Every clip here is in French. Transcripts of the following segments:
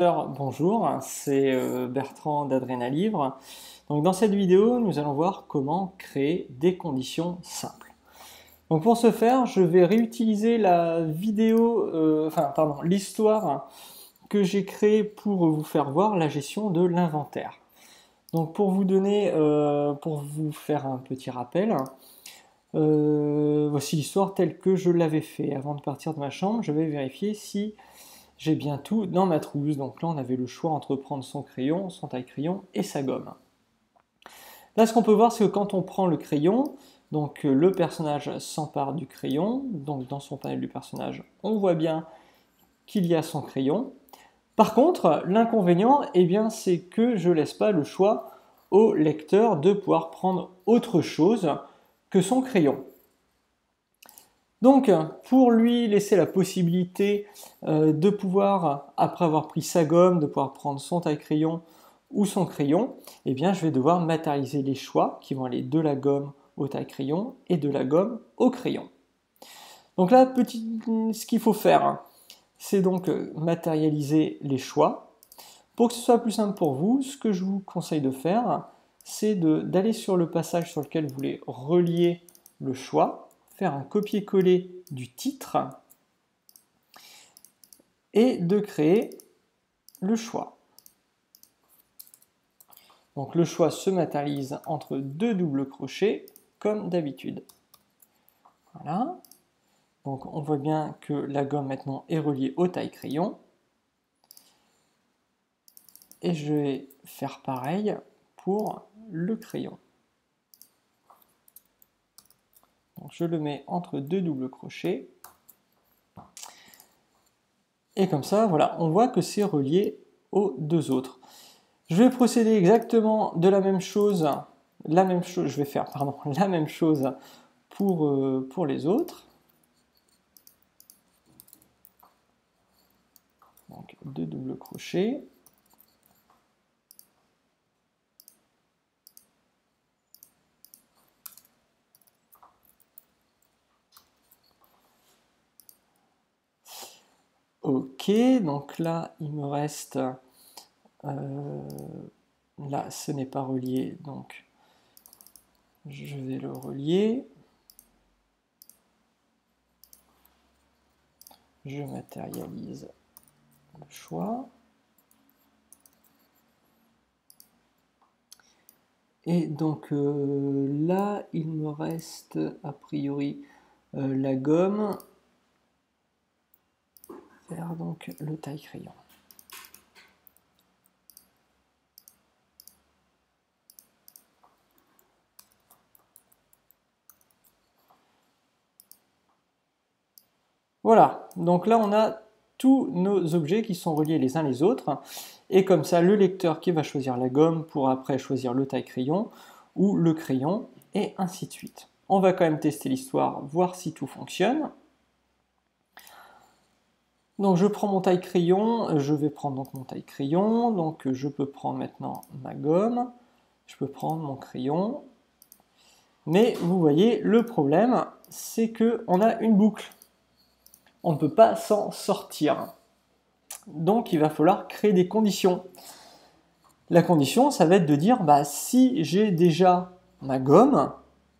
Bonjour, c'est Bertrand d'Adrénalivre. Donc dans cette vidéo, nous allons voir comment créer des conditions simples. Donc pour ce faire, je vais réutiliser la vidéo, l'histoire que j'ai créée pour vous faire voir la gestion de l'inventaire. Donc pour vous faire un petit rappel, voici l'histoire telle que je l'avais fait. Avant de partir de ma chambre, je vais vérifier si j'ai bien tout dans ma trousse. Donc là, on avait le choix entre prendre son crayon, son taille-crayon et sa gomme. Là, ce qu'on peut voir, c'est que quand on prend le crayon, donc le personnage s'empare du crayon. Donc dans son panel du personnage, on voit bien qu'il y a son crayon. Par contre, l'inconvénient, c'est que je ne laisse pas le choix au lecteur de pouvoir prendre autre chose que son crayon. Donc, pour lui laisser la possibilité de pouvoir, après avoir pris sa gomme, de pouvoir prendre son taille-crayon ou son crayon, je vais devoir matérialiser les choix qui vont aller de la gomme au taille-crayon et de la gomme au crayon. Donc là, ce qu'il faut faire, c'est donc matérialiser les choix. Pour que ce soit plus simple pour vous, ce que je vous conseille de faire, c'est d'aller sur le passage sur lequel vous voulez relier le choix, faire un copier-coller du titre et de créer le choix. Donc le choix se matérialise entre deux doubles crochets comme d'habitude. Voilà. Donc on voit bien que la gomme maintenant est reliée au taille-crayon. Et je vais faire pareil pour le crayon. Donc je le mets entre deux doubles crochets. Et comme ça, voilà, on voit que c'est relié aux deux autres. Je vais procéder exactement de la même chose. Je vais faire la même chose pour les autres. Donc deux doubles crochets. Ok, donc là, il me reste... là, ce n'est pas relié, donc je vais le relier. Je matérialise le choix. Et donc là, il me reste a priori la gomme. Faire donc le taille-crayon. Voilà, donc là on a tous nos objets qui sont reliés les uns les autres, et comme ça le lecteur qui va choisir la gomme pourra après choisir le taille-crayon ou le crayon, et ainsi de suite. On va quand même tester l'histoire, voir si tout fonctionne. Donc je prends mon taille-crayon, je vais prendre donc mon taille-crayon, donc je peux prendre maintenant ma gomme, je peux prendre mon crayon, mais vous voyez, le problème, c'est qu'on a une boucle. On ne peut pas s'en sortir. Donc il va falloir créer des conditions. La condition, ça va être de dire, si j'ai déjà ma gomme,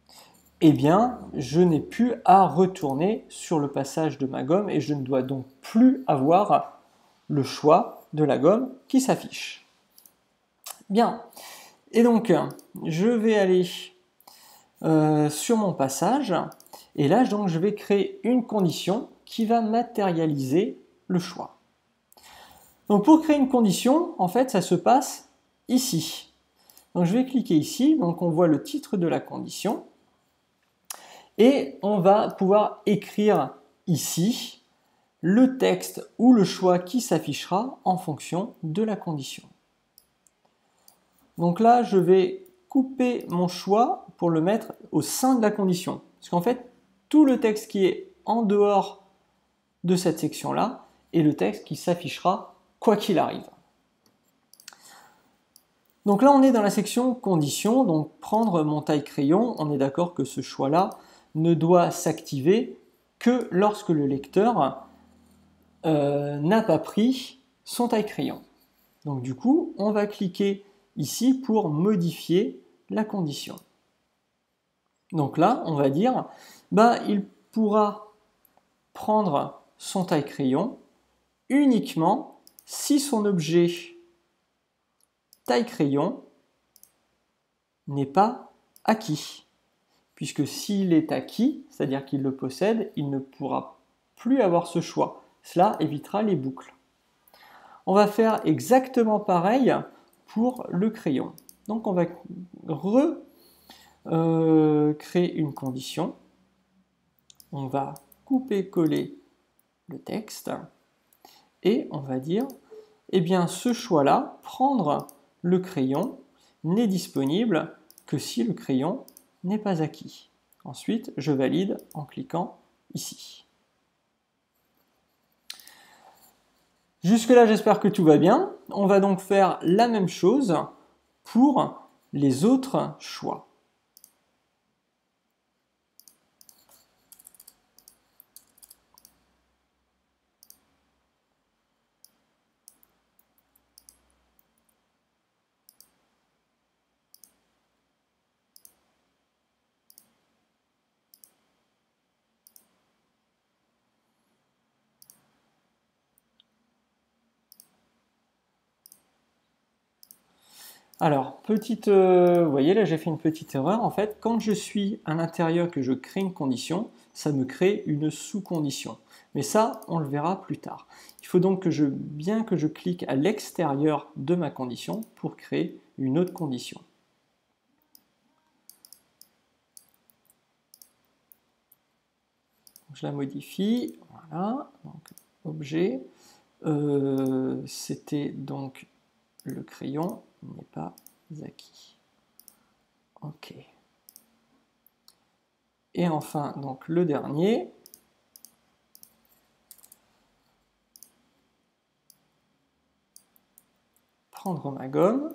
je n'ai plus à retourner sur le passage de ma gomme et je ne dois donc plus avoir le choix de la gomme qui s'affiche. Bien, et donc je vais aller sur mon passage, et là donc, je vais créer une condition qui va matérialiser le choix. Donc pour créer une condition, en fait, ça se passe ici. Donc je vais cliquer ici, donc on voit le titre de la condition, et on va pouvoir écrire ici le texte ou le choix qui s'affichera en fonction de la condition. Donc là, je vais couper mon choix pour le mettre au sein de la condition. Parce qu'en fait, tout le texte qui est en dehors de cette section-là est le texte qui s'affichera quoi qu'il arrive. Donc là, on est dans la section conditions, donc prendre mon taille-crayon, on est d'accord que ce choix-là ne doit s'activer que lorsque le lecteur n'a pas pris son taille-crayon. Donc du coup, on va cliquer ici pour modifier la condition. Donc là, on va dire, il pourra prendre son taille-crayon uniquement si son objet taille-crayon n'est pas acquis. Puisque s'il est acquis, c'est-à-dire qu'il le possède, il ne pourra plus avoir ce choix. Cela évitera les boucles. On va faire exactement pareil pour le crayon. Donc on va créer une condition. On va couper-coller le texte et on va dire, eh bien ce choix-là, prendre le crayon, n'est disponible que si le crayon n'est pas acquis. Ensuite, je valide en cliquant ici. Jusque-là, j'espère que tout va bien. On va donc faire la même chose pour les autres choix. Alors, vous voyez là j'ai fait une petite erreur. En fait, quand je suis à l'intérieur que je crée une condition, ça me crée une sous-condition. Mais ça, on le verra plus tard. Il faut donc bien que je clique à l'extérieur de ma condition pour créer une autre condition. Je la modifie, voilà, donc objet, c'était donc le crayon n'est pas acquis. Ok. Et enfin, donc le dernier, prendre ma gomme,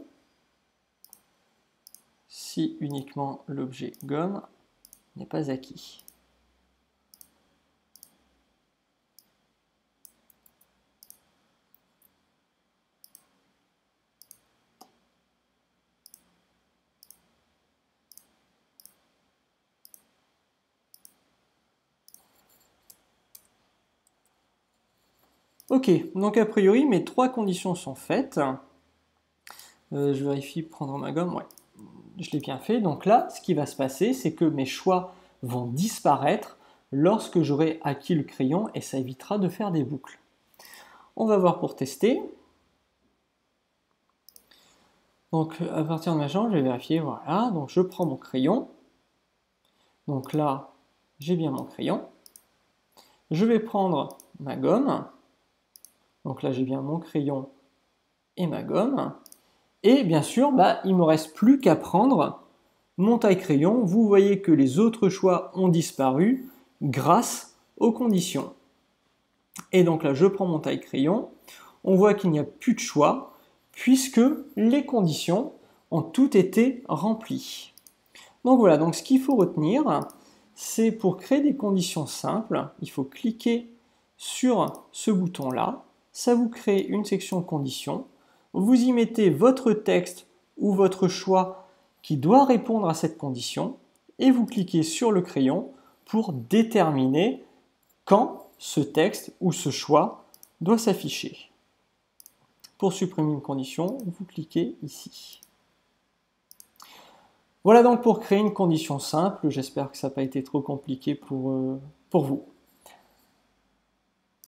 si uniquement l'objet gomme n'est pas acquis. Ok, donc a priori mes trois conditions sont faites. Je vérifie prendre ma gomme, ouais, je l'ai bien fait. Donc là, ce qui va se passer, c'est que mes choix vont disparaître lorsque j'aurai acquis le crayon et ça évitera de faire des boucles. On va voir pour tester. Donc à partir de ma chambre, je vais vérifier, voilà, donc je prends mon crayon. Donc là, j'ai bien mon crayon. Je vais prendre ma gomme. Donc là, j'ai bien mon crayon et ma gomme. Et bien sûr, il ne me reste plus qu'à prendre mon taille-crayon. Vous voyez que les autres choix ont disparu grâce aux conditions. Et donc là, je prends mon taille-crayon. On voit qu'il n'y a plus de choix puisque les conditions ont toutes été remplies. Donc voilà, donc ce qu'il faut retenir, c'est pour créer des conditions simples, il faut cliquer sur ce bouton-là. Ça vous crée une section conditions. Vous y mettez votre texte ou votre choix qui doit répondre à cette condition et vous cliquez sur le crayon pour déterminer quand ce texte ou ce choix doit s'afficher. Pour supprimer une condition, vous cliquez ici. Voilà donc pour créer une condition simple. J'espère que ça n'a pas été trop compliqué pour vous.